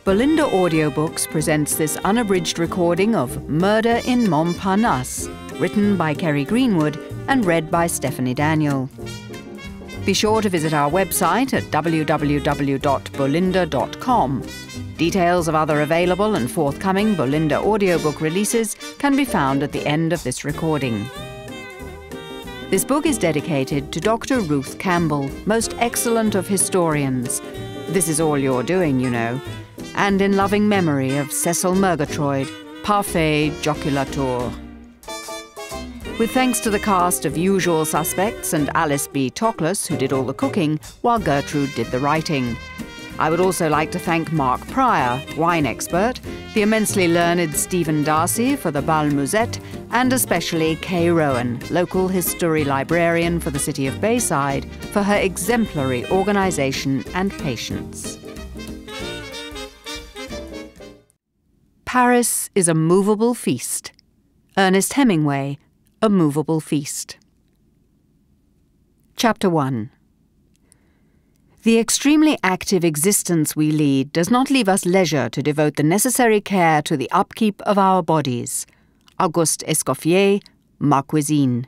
Belinda Audiobooks presents this unabridged recording of Murder in Montparnasse, written by Kerry Greenwood and read by Stephanie Daniel. Be sure to visit our website at www.belinda.com. Details of other available and forthcoming Belinda audiobook releases can be found at the end of this recording. This book is dedicated to Dr. Ruth Campbell, most excellent of historians. This is all you're doing, you know. And in loving memory of Cecil Murgatroyd, parfait joculateur. With thanks to the cast of Usual Suspects and Alice B. Toklas, who did all the cooking, while Gertrude did the writing. I would also like to thank Mark Pryor, wine expert, the immensely learned Stephen Darcy for the Bal Musette, and especially Kay Rowan, local history librarian for the city of Bayside, for her exemplary organisation and patience. Paris is a movable feast. Ernest Hemingway, A Movable Feast. Chapter 1. The extremely active existence we lead does not leave us leisure to devote the necessary care to the upkeep of our bodies. Auguste Escoffier, Marquisine.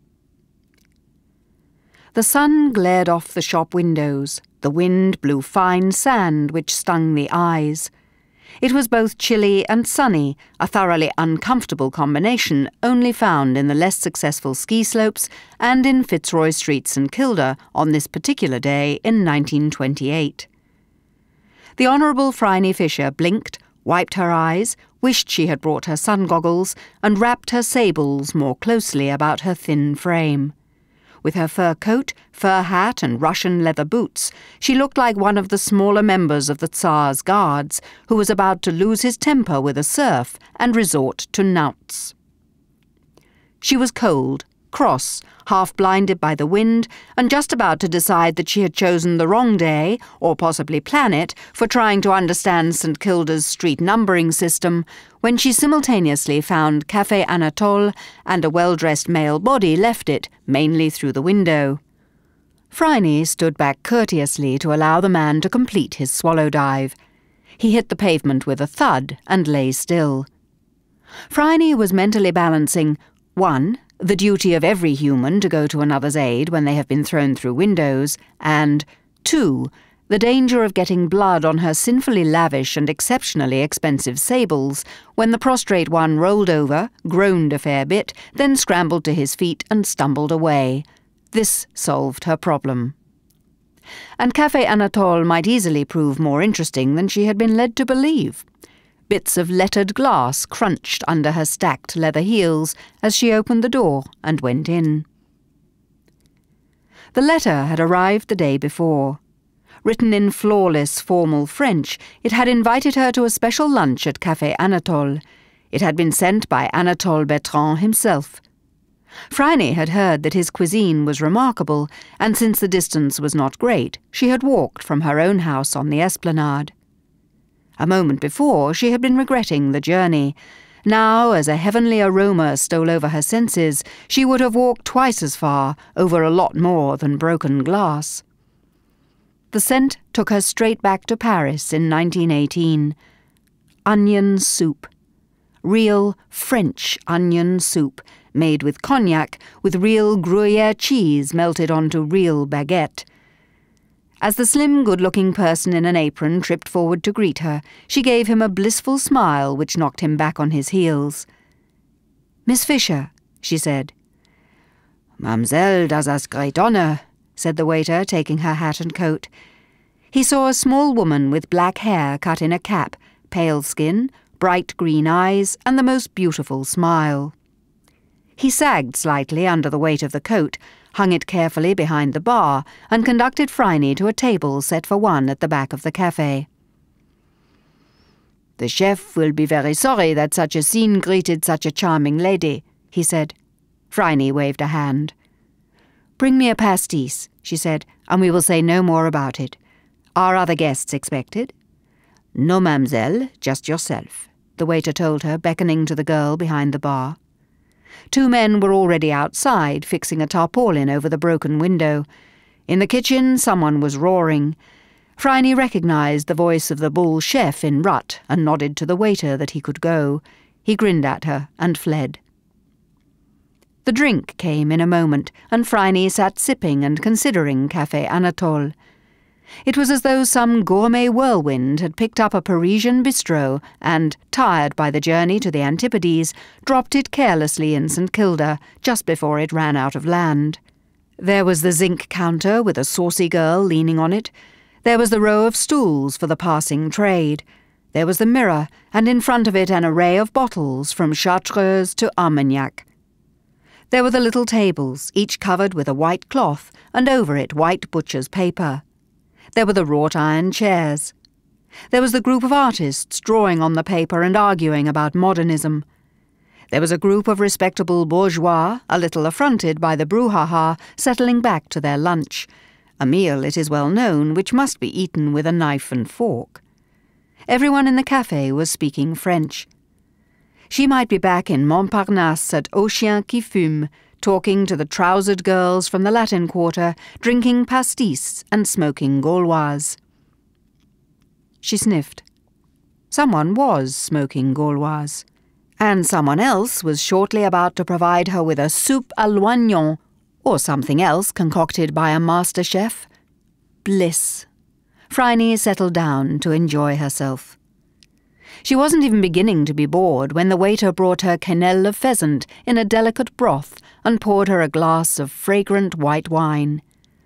The sun glared off the shop windows. The wind blew fine sand which stung the eyes. It was both chilly and sunny, a thoroughly uncomfortable combination only found in the less successful ski slopes and in Fitzroy Street, St Kilda, on this particular day in 1928. The Honourable Phryne Fisher blinked, wiped her eyes, wished she had brought her sun-goggles, and wrapped her sables more closely about her thin frame. With her fur coat, fur hat and Russian leather boots, she looked like one of the smaller members of the Tsar's guards who was about to lose his temper with a serf and resort to nouts. She was cold, cross, half-blinded by the wind, and just about to decide that she had chosen the wrong day, or possibly planet, for trying to understand St Kilda's street numbering system, when she simultaneously found Café Anatole and a well-dressed male body left it, mainly through the window. Phryne stood back courteously to allow the man to complete his swallow dive. He hit the pavement with a thud and lay still. Phryne was mentally balancing 1. The duty of every human to go to another's aid when they have been thrown through windows, and 2. The danger of getting blood on her sinfully lavish and exceptionally expensive sables when the prostrate one rolled over, groaned a fair bit, then scrambled to his feet and stumbled away. This solved her problem. And Café Anatole might easily prove more interesting than she had been led to believe. Bits of lettered glass crunched under her stacked leather heels as she opened the door and went in. The letter had arrived the day before. Written in flawless formal French, it had invited her to a special lunch at Café Anatole. It had been sent by Anatole Bertrand himself. Phryne had heard that his cuisine was remarkable, and since the distance was not great, she had walked from her own house on the esplanade. A moment before, she had been regretting the journey. Now, as a heavenly aroma stole over her senses, she would have walked twice as far, over a lot more than broken glass. The scent took her straight back to Paris in 1918. Onion soup. Real French onion soup, made with cognac, with real Gruyère cheese melted onto real baguette. As the slim, good-looking person in an apron tripped forward to greet her, she gave him a blissful smile which knocked him back on his heels. "Miss Fisher," she said. "Mademoiselle does us great honour," said the waiter, taking her hat and coat. He saw a small woman with black hair cut in a cap, pale skin, bright green eyes, and the most beautiful smile. He sagged slightly under the weight of the coat, hung it carefully behind the bar, and conducted Phryne to a table set for one at the back of the café. "The chef will be very sorry that such a scene greeted such a charming lady," he said. Phryne waved a hand. "Bring me a pastis," she said, "and we will say no more about it. Are other guests expected?" "No, mademoiselle, just yourself," the waiter told her, beckoning to the girl behind the bar. 2 men were already outside, fixing a tarpaulin over the broken window. In the kitchen, someone was roaring. Phryne recognised the voice of the bull chef in rut and nodded to the waiter that he could go. He grinned at her and fled. The drink came in a moment, and Phryne sat sipping and considering Café Anatole. It was as though some gourmet whirlwind had picked up a Parisian bistro and, tired by the journey to the Antipodes, dropped it carelessly in St. Kilda just before it ran out of land. There was the zinc counter with a saucy girl leaning on it. There was the row of stools for the passing trade. There was the mirror, and in front of it an array of bottles from Chartreuse to Armagnac. There were the little tables, each covered with a white cloth, and over it white butcher's paper. There were the wrought-iron chairs. There was the group of artists drawing on the paper and arguing about modernism. There was a group of respectable bourgeois, a little affronted by the brouhaha, settling back to their lunch, a meal, it is well known, which must be eaten with a knife and fork. Everyone in the café was speaking French. She might be back in Montparnasse at Au Chien qui Fume, talking to the trousered girls from the Latin Quarter, drinking pastis and smoking Gauloise. She sniffed. Someone was smoking Gauloise, and someone else was shortly about to provide her with a soupe à l'oignon, or something else concocted by a master chef. Bliss. Phryne settled down to enjoy herself. She wasn't even beginning to be bored when the waiter brought her quenelle of pheasant in a delicate broth and poured her a glass of fragrant white wine.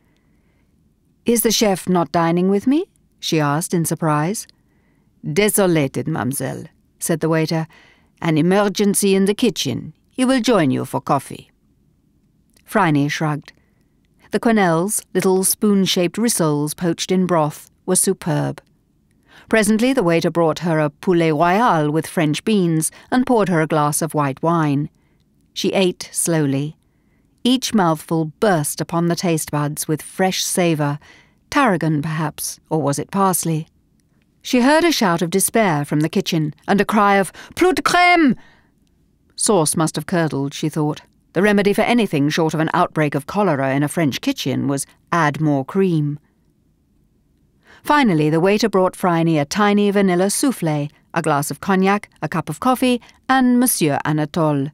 "Is the chef not dining with me?" she asked in surprise. "Desolated, mademoiselle," said the waiter. "An emergency in the kitchen. He will join you for coffee." Phryne shrugged. The quenelles, little spoon-shaped rissoles poached in broth, were superb. Presently the waiter brought her a poulet royal with French beans and poured her a glass of white wine. She ate slowly. Each mouthful burst upon the taste buds with fresh savour, tarragon perhaps, or was it parsley? She heard a shout of despair from the kitchen, and a cry of "Plus de crème!" Sauce must have curdled, she thought. The remedy for anything short of an outbreak of cholera in a French kitchen was add more cream. Finally, the waiter brought Phryne a tiny vanilla soufflé, a glass of cognac, a cup of coffee, and Monsieur Anatole.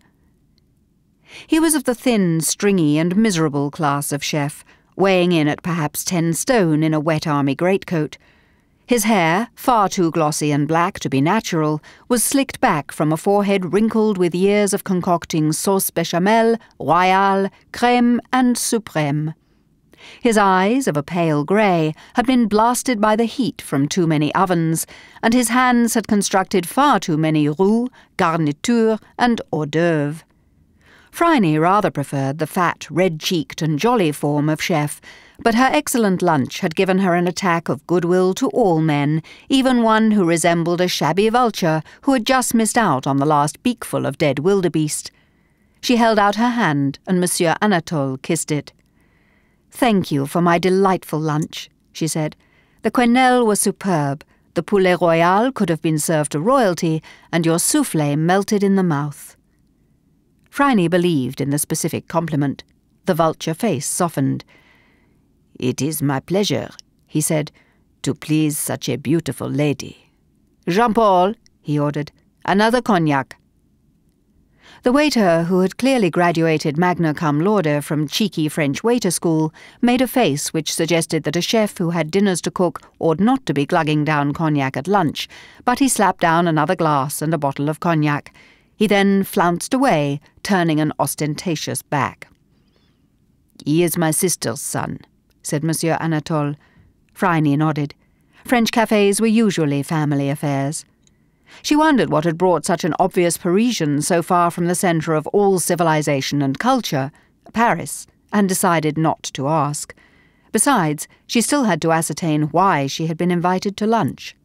He was of the thin, stringy, and miserable class of chef, weighing in at perhaps 10 stone in a wet army greatcoat. His hair, far too glossy and black to be natural, was slicked back from a forehead wrinkled with years of concocting sauce béchamel, royale, crème, and suprême. His eyes, of a pale grey, had been blasted by the heat from too many ovens, and his hands had constructed far too many roux, garnitures, and hors d'oeuvre. Phryne rather preferred the fat, red-cheeked and jolly form of chef, but her excellent lunch had given her an attack of goodwill to all men, even one who resembled a shabby vulture who had just missed out on the last beakful of dead wildebeest. She held out her hand, and Monsieur Anatole kissed it. "Thank you for my delightful lunch," she said. "The quenelle was superb, the poulet royal could have been served to royalty, and your soufflé melted in the mouth." Phryne believed in the specific compliment. The vulture face softened. "It is my pleasure," he said, "to please such a beautiful lady. Jean-Paul," he ordered, "another cognac." The waiter, who had clearly graduated magna cum laude from cheeky French waiter school, made a face which suggested that a chef who had dinners to cook ought not to be glugging down cognac at lunch, but he slapped down another glass and a bottle of cognac. He then flounced away, turning an ostentatious back. "He is my sister's son," said Monsieur Anatole. Phryne nodded. French cafés were usually family affairs. She wondered what had brought such an obvious Parisian so far from the centre of all civilization and culture, Paris, and decided not to ask. Besides, she still had to ascertain why she had been invited to lunch.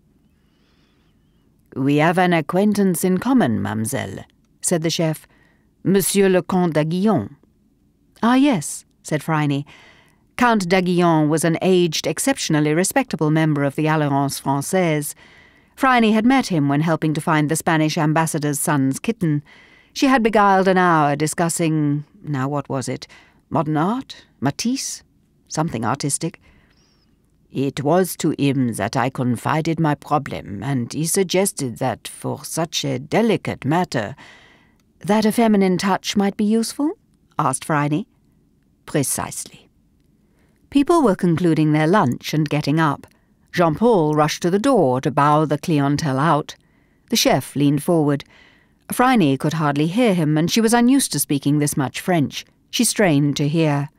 "We have an acquaintance in common, mademoiselle," said the chef. "Monsieur le Comte d'Aiguillon." "Ah, yes," said Phryne. Count d'Aiguillon was an aged, exceptionally respectable member of the Alliance Française. Phryne had met him when helping to find the Spanish ambassador's son's kitten. She had beguiled an hour discussing, now what was it, modern art, Matisse, something artistic. It was to him that I confided my problem, and he suggested that for such a delicate matter— That a feminine touch might be useful? Asked Phryne. Precisely. People were concluding their lunch and getting up. Jean-Paul rushed to the door to bow the clientele out. The chef leaned forward. Phryne could hardly hear him, and she was unused to speaking this much French. She strained to hear.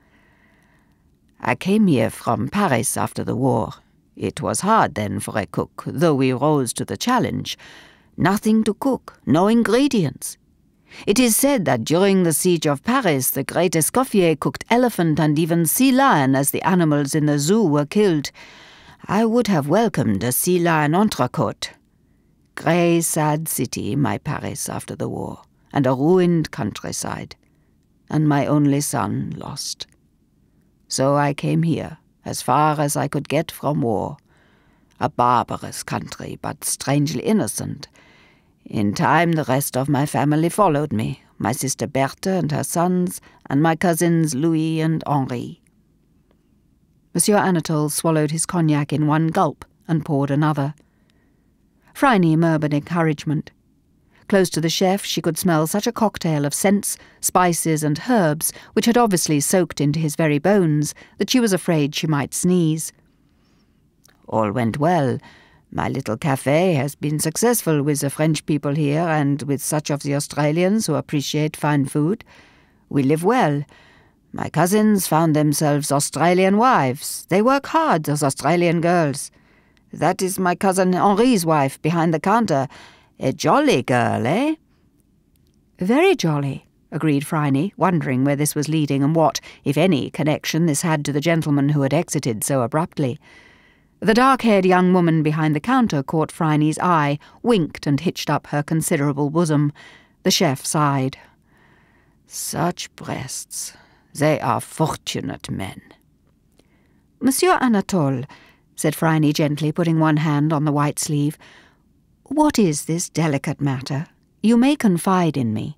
I came here from Paris after the war. It was hard then for a cook, though we rose to the challenge. Nothing to cook, no ingredients. It is said that during the siege of Paris, the great Escoffier cooked elephant and even sea lion as the animals in the zoo were killed. I would have welcomed a sea lion entrecôte. Grey, sad city, my Paris after the war, and a ruined countryside, and my only son lost. So I came here, as far as I could get from war. A barbarous country, but strangely innocent. In time, the rest of my family followed me, my sister Berthe and her sons, and my cousins Louis and Henri. Monsieur Anatole swallowed his cognac in one gulp and poured another. Phryne murmured encouragement. Close to the chef, she could smell such a cocktail of scents, spices, and herbs, which had obviously soaked into his very bones, that she was afraid she might sneeze. All went well. My little café has been successful with the French people here and with such of the Australians who appreciate fine food. We live well. My cousins found themselves Australian wives. They work hard, those Australian girls. That is my cousin Henri's wife behind the counter. A jolly girl, eh? Very jolly, agreed Phryne, wondering where this was leading and what, if any, connection this had to the gentleman who had exited so abruptly. The dark-haired young woman behind the counter caught Phryne's eye, winked and hitched up her considerable bosom. The chef sighed. Such breasts. They are fortunate men. Monsieur Anatole, said Phryne gently, putting one hand on the white sleeve, what is this delicate matter? You may confide in me.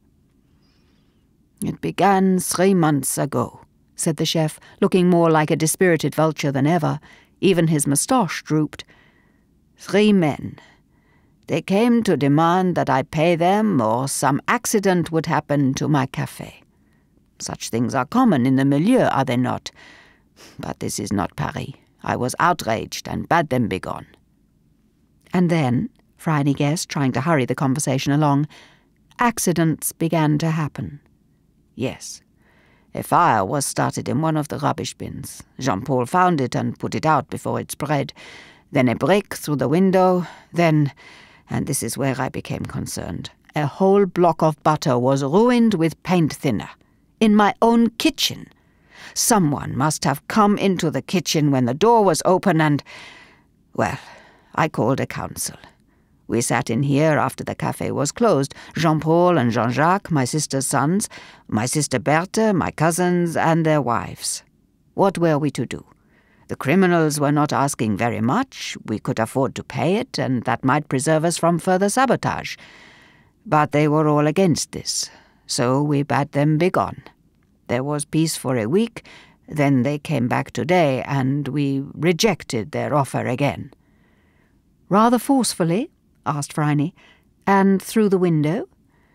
It began 3 months ago, said the chef, looking more like a dispirited vulture than ever. Even his moustache drooped. 3 men. They came to demand that I pay them or some accident would happen to my café. Such things are common in the milieu, are they not? But this is not Paris. I was outraged and bade them begone. And then, Phryne guessed, trying to hurry the conversation along, accidents began to happen. Yes. A fire was started in one of the rubbish bins. Jean-Paul found it and put it out before it spread. Then a break through the window. Then, and this is where I became concerned, a whole block of butter was ruined with paint thinner. In my own kitchen. Someone must have come into the kitchen when the door was open and— well, I called a council. We sat in here after the café was closed, Jean-Paul and Jean-Jacques, my sister's sons, my sister Berthe, my cousins, and their wives. What were we to do? The criminals were not asking very much. We could afford to pay it, and that might preserve us from further sabotage. But they were all against this, so we bade them begone. There was peace for a week, then they came back today, and we rejected their offer again. Rather forcefully? Asked Phryne. And through the window?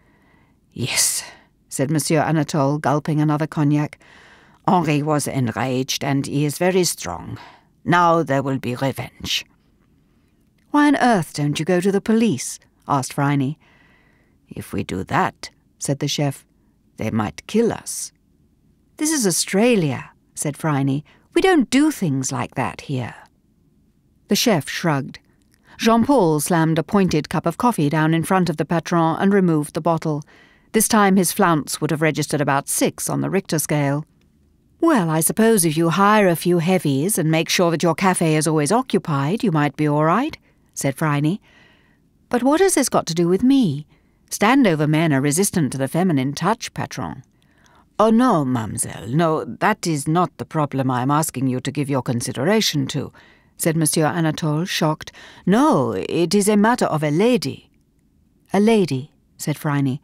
Yes, said Monsieur Anatole, gulping another cognac. Henri was enraged, and he is very strong. Now there will be revenge. Why on earth don't you go to the police? Asked Phryne. If we do that, said the chef, they might kill us. This is Australia, said Phryne. We don't do things like that here. The chef shrugged. Jean-Paul slammed a pointed cup of coffee down in front of the patron and removed the bottle. This time his flounce would have registered about 6 on the Richter scale. Well, I suppose if you hire a few heavies and make sure that your café is always occupied, you might be all right, said Phryne. But what has this got to do with me? Standover men are resistant to the feminine touch, patron. Oh, no, mademoiselle, no, that is not the problem I am asking you to give your consideration to, said Monsieur Anatole, shocked. No, it is a matter of a lady. A lady, said Phryne.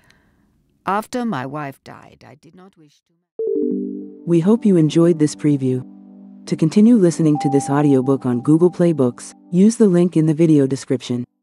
After my wife died, I did not wish to... We hope you enjoyed this preview. To continue listening to this audiobook on Google Play Books, use the link in the video description.